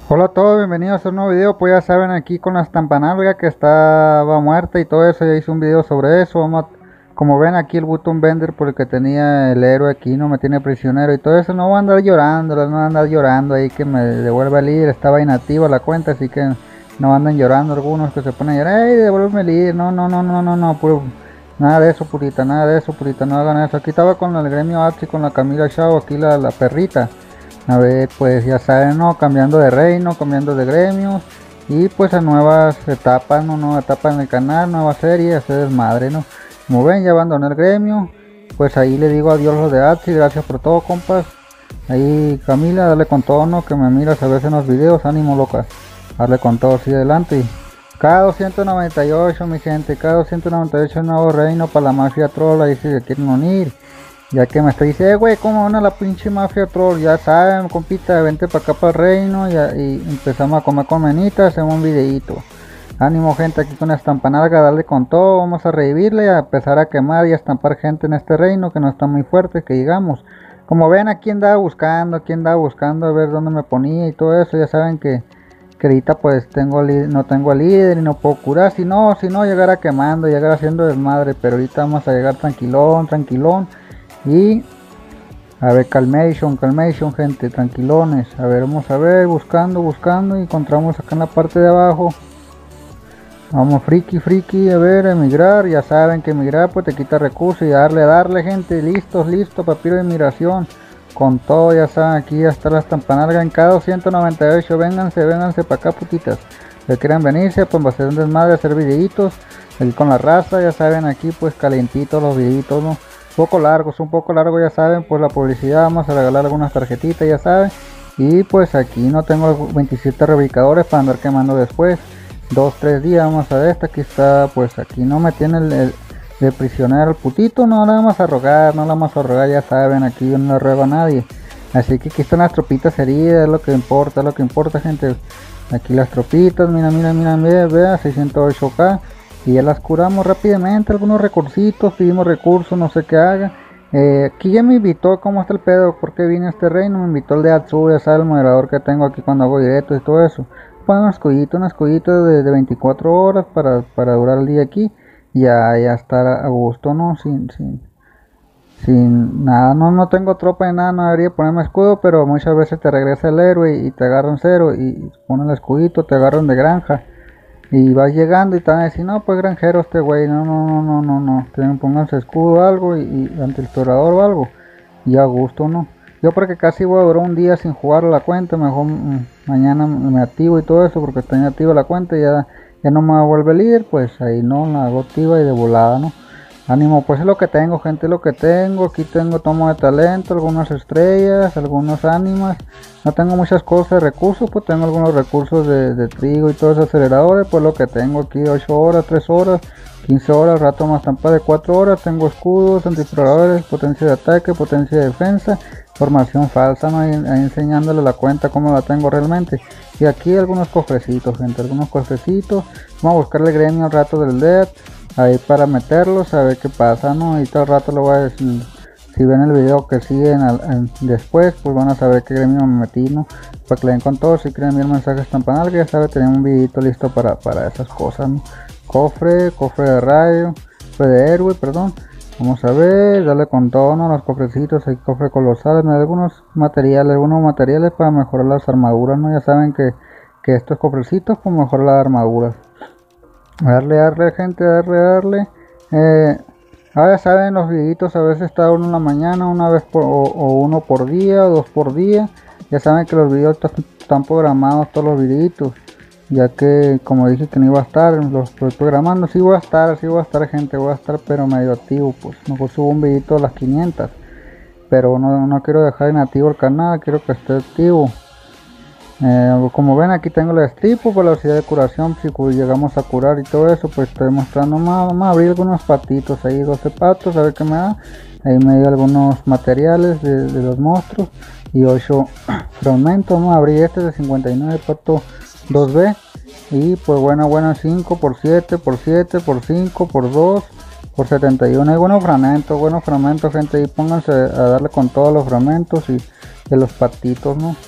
Hola a todos, bienvenidos a un nuevo video. Pues ya saben, aquí con la estampanalga que estaba muerta y todo eso, ya hice un video sobre eso. Como ven aquí el button bender por el que tenía el héroe aquí, no me tiene prisionero y todo eso. No voy a andar llorando, no voy a andar llorando ahí que me devuelva el líder. Estaba inactiva la cuenta, así que no andan llorando algunos que se ponen a llorar. ¡Ey, devuélveme el líder! No, no, no, no, no, no, puro, nada de eso, purita, nada de eso, purita, no hagan eso. Aquí estaba con el gremio Atsi, con la Camila Chao, aquí la perrita. A ver, pues ya saben, ¿no? Cambiando de reino, cambiando de gremios y pues a nuevas etapas, ¿no? Nueva etapa en el canal, nueva serie, hacer desmadre, ¿no? Como ven, ya abandoné el gremio, pues ahí le digo adiós a los de Atsi, gracias por todo, compas. Ahí Camila, dale con todo, ¿no? Que me miras a veces en los videos, ánimo loca, dale con todo, sigue adelante. K298 mi gente, K298 nuevo reino para la mafia troll, ahí si se quieren unir. Ya que me está diciendo, güey, ¿cómo van a la pinche mafia troll? Ya saben, compita, vente para acá para el reino y empezamos a comer con menitas, hacemos un videito. Ánimo gente aquí con la estampanarga, darle con todo, vamos a revivirle, a empezar a quemar y a estampar gente en este reino que no está muy fuerte, que digamos. Como ven, aquí aquí andaba buscando a ver dónde me ponía y todo eso, ya saben que ahorita pues no tengo líder y no puedo curar, si no llegara quemando, llegar haciendo desmadre, pero ahorita vamos a llegar tranquilón, tranquilón. Y a ver, calmation, gente, tranquilones. A ver, vamos a ver, buscando y encontramos acá en la parte de abajo. Vamos, friki, a ver, emigrar. Ya saben que emigrar pues te quita recursos y darle, gente. Listos, papiro de migración. Con todo, ya saben, aquí ya está la estampanalga en K298. Vénganse para acá, putitas. Si quieren venirse, pues va a ser un desmadre, hacer videitos. Aquí con la raza, ya saben, aquí pues calentitos los videitos, ¿no? Un poco largos, ya saben, pues la publicidad, vamos a regalar algunas tarjetitas, ya saben. Y pues aquí no tengo 27 reubicadores para andar quemando después. 2-3 días, vamos a ver, aquí está, pues aquí no me tiene de prisionero el putito, no le vamos a rogar, ya saben, aquí yo no le ruego a nadie. Así que aquí están las tropitas heridas, es lo que importa, gente. Aquí las tropitas, mira, vea, 608k. Y ya las curamos rápidamente, algunos recursitos, pedimos recursos, no sé qué haga. Aquí ya me invitó, ¿cómo está el pedo? ¿Por qué vine a este reino? Me invitó el de Atsu, ya sabe, el moderador que tengo aquí cuando hago directos y todo eso. Pues un escudito de 24 horas para durar el día aquí. Ya estar a gusto, ¿no? Sin nada, no tengo tropa ni nada, no debería ponerme escudo, pero muchas veces te regresa el héroe y te agarran cero y ponen el escudito, te agarran de granja. Y vas llegando y te van a decir, no, pues granjero este güey, no, pónganse escudo o algo y ante el explorador o algo. Y a gusto, ¿no? Yo porque casi voy a durar un día sin jugar la cuenta, mejor mañana me activo y todo eso porque está inactiva la cuenta y ya no me vuelve líder, pues ahí no, la hago activa y de volada, ¿no? Ánimo, pues es lo que tengo, gente, es lo que tengo. Aquí tengo tomo de talento, algunas estrellas, algunos ánimas. No tengo muchas cosas de recursos, pues tengo algunos recursos de trigo y todos esos aceleradores. Pues lo que tengo aquí, 8 horas, 3 horas, 15 horas, rato más tampa de 4 horas. Tengo escudos, antiexploradores, potencia de ataque, potencia de defensa, formación falsa, ¿no? Ahí enseñándole la cuenta como la tengo realmente. Y aquí algunos cofrecitos, gente, algunos cofrecitos. Vamos a buscarle gremio al rato del dead. Ahí para meterlos, a ver qué pasa, ¿no? Y todo el rato lo voy a decir. Si ven el video que siguen después, pues van a saber qué gremio me metí, ¿no? Para que le den con todo. Si quieren enviar mensajes estampanal, que ya sabe, tenemos un videito listo para esas cosas, ¿no? Cofre de radio, cofre de héroe, perdón. Vamos a ver, darle con todo, ¿no? Los cofrecitos, hay cofre colosales, algunos materiales para mejorar las armaduras, ¿no? Ya saben que estos cofrecitos pues mejoran las armaduras. Darle gente, darle. Ahora saben, los videitos a veces está uno en la mañana, una vez o uno por día, o dos por día. Ya saben que los videos están programados todos los videitos. Ya que como dije que no iba a estar, los estoy programando. Sí voy a estar gente, voy a estar pero medio activo. Pues mejor subo un videito a las 500. Pero no quiero dejar inactivo el canal, quiero que esté activo. Como ven aquí tengo el estripo por la velocidad de curación, si llegamos a curar y todo eso, pues estoy mostrando más. Vamos a abrir algunos patitos ahí, 12 patos, a ver qué me da. Ahí me dio algunos materiales de los monstruos y 8 fragmentos. Vamos a abrir este de 59 pato 2B y pues bueno 5 por 7 por 7 por 5 por 2 por 71. Hay buenos fragmentos, gente, ahí pónganse a darle con todos los fragmentos y de los patitos, ¿no?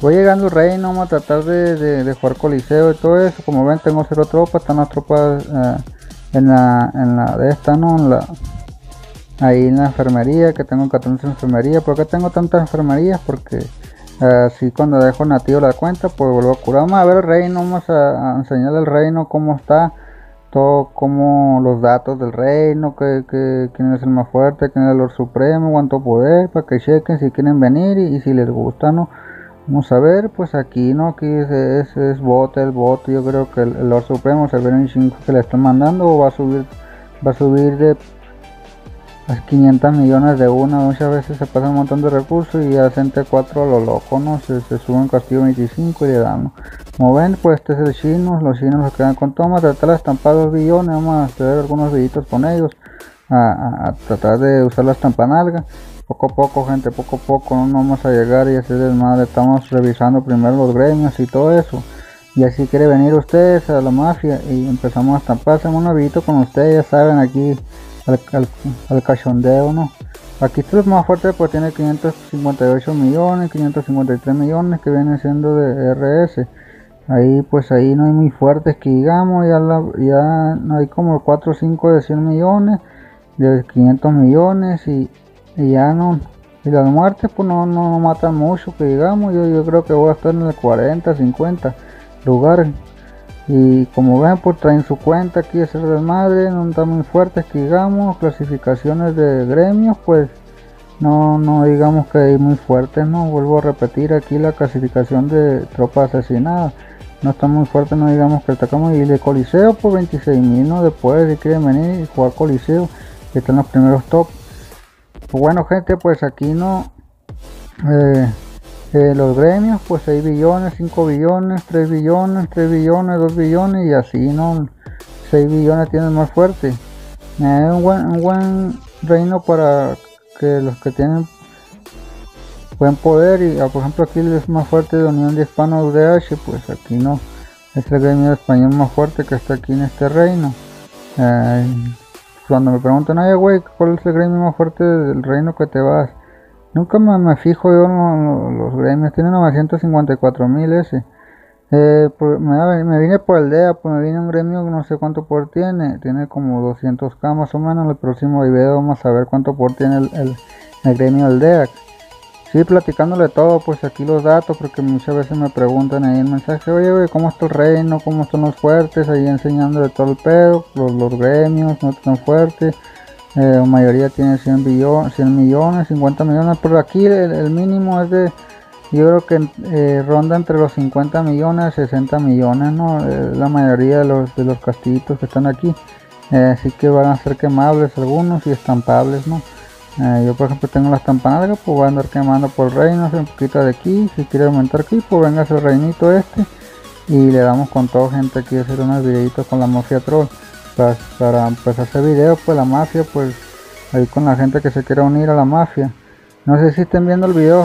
Voy llegando al reino, vamos a tratar de jugar coliseo y todo eso. Como ven, tengo cero tropas, están las tropas en la de esta, ¿no? Ahí en la enfermería, que tengo 14 enfermería. ¿Por qué tengo tantas enfermerías? Porque así cuando dejo nativo la cuenta, pues vuelvo a curar. Vamos a ver el reino, vamos a enseñarle el reino cómo está, todo como los datos del reino, quién es el más fuerte, quién es el Lord Supremo, cuánto poder, para que chequen si quieren venir y si les gusta, ¿no? Vamos a ver, pues aquí, ¿no? Aquí es bote, el bote. Yo creo que el Lord Supremo se ve en 5 que le están mandando o va a subir de 500 millones de una. Muchas veces se pasa un montón de recursos y hacen T4 a lo loco, ¿no? Se suben castillo 25 y le dan, ¿no? Como ven, pues este es el chino. Los chinos se quedan con toma. Tratar de estampar 2 billones. Vamos a hacer algunos videitos con ellos. A tratar de usar la estampanalga. Poco a poco, gente, poco a poco. No vamos a llegar y hacer desmadre. Estamos revisando primero los gremios y todo eso. Y así quiere venir ustedes a la mafia y empezamos a estampar. Hacemos un videito con ustedes, ya saben, aquí al cachondeo, ¿no? Aquí esto es más fuerte, pues tiene 558 millones, 553 millones que vienen siendo de RS. Ahí pues ahí no hay muy fuertes que digamos, ya no hay como 4 o 5 de 100 millones, de 500 millones y ya no. Y las muertes pues no matan mucho que digamos, yo creo que voy a estar en el 40, 50 lugares. Y como ven, pues traen su cuenta aquí a hacer desmadre, no están muy fuertes que digamos. Clasificaciones de gremios, pues no digamos que hay muy fuertes, no. Vuelvo a repetir aquí la clasificación de tropas asesinadas. No está muy fuerte, no digamos que atacamos. Y de coliseo, pues 26.000, ¿no? Después si quieren venir y jugar coliseo, que están los primeros top. Pues bueno, gente, pues aquí no. Los gremios, pues 6 billones, 5 billones, 3 billones, 3 billones, 2 billones y así, ¿no? 6 billones tienen más fuerte. Un buen reino para que los que tienen buen poder y por ejemplo aquí es más fuerte de Unión de Hispanos DH, pues aquí no. Es el gremio español más fuerte que está aquí en este reino. Cuando me preguntan, oye güey, ¿cuál es el gremio más fuerte del reino que te vas? Nunca me fijo yo en los gremios. Tiene 954.000 ese. Me vine por el DEA, pues me vine a un gremio que no sé cuánto poder tiene. Tiene como 200k más o menos. En el próximo video vamos a ver cuánto poder tiene el gremio del DEA. Sí, platicándole todo, pues aquí los datos, porque muchas veces me preguntan ahí en mensaje, oye, güey, ¿cómo está el reino? ¿Cómo están los fuertes? Ahí enseñándole todo el pedo, los gremios, no están fuertes. La mayoría tiene 100 millones, 50 millones, pero aquí el mínimo es de, yo creo que ronda entre los 50 millones, 60 millones, ¿no? La mayoría de los castillitos que están aquí, así que van a ser quemables algunos y estampables, ¿no? Yo por ejemplo tengo la estampanalga, pues voy a andar quemando por el reino, hacer un poquito de aquí, si quiere aumentar aquí, pues venga el reinito este, y le damos con todo, gente, aquí a hacer unos videitos con la mafia troll. Para empezar a hacer videos, pues la mafia, pues ahí con la gente que se quiera unir a la mafia. No sé si estén viendo el video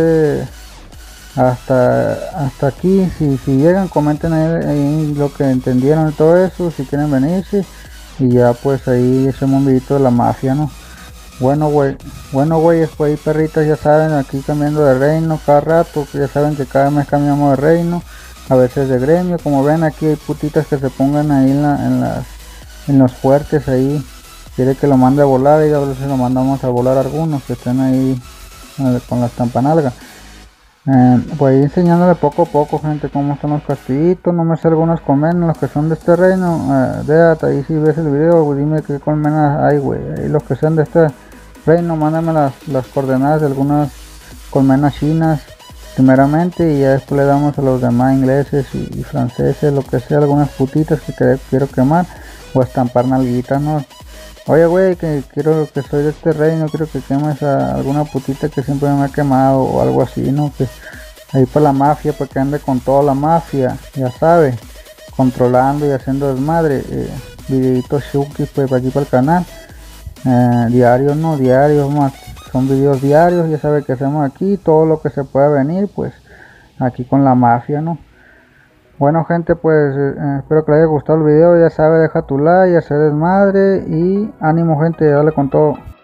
hasta aquí. Si llegan, comenten ahí lo que entendieron y todo eso, si quieren venirse. Y ya pues ahí hacemos un videito de la mafia, ¿no? Bueno güey, pues ahí perritas, ya saben, aquí cambiando de reino cada rato, ya saben que cada mes cambiamos de reino, a veces de gremio. Como ven, aquí hay putitas que se pongan ahí en los fuertes ahí, quiere que lo mande a volar y a veces lo mandamos a volar algunos que estén ahí con la estampanalga. Voy a ir enseñándole poco a poco, gente, cómo están los castillitos. No me sé algunos colmenas, los que son de este reino. Déjate ahí si ves el video, dime qué colmenas hay, güey. Ahí los que sean de este reino, mándame las coordenadas de algunas colmenas chinas primeramente, y ya después le damos a los demás ingleses y franceses, lo que sea, algunas putitas que quiero quemar o estampar nalguitas, ¿no? Oye güey, que quiero, que soy de este reino, quiero que quemes a alguna putita que siempre me ha quemado o algo así, ¿no? Que ahí para la mafia, para que ande con toda la mafia, ya sabe, controlando y haciendo desmadre. Videitos shukis pues para aquí para el canal, diarios, no diarios más, son videos diarios, ya sabe que hacemos aquí, todo lo que se pueda venir pues aquí con la mafia, ¿no? Bueno gente, pues espero que les haya gustado el video, ya sabe, deja tu like, hacer desmadre y ánimo gente, dale con todo.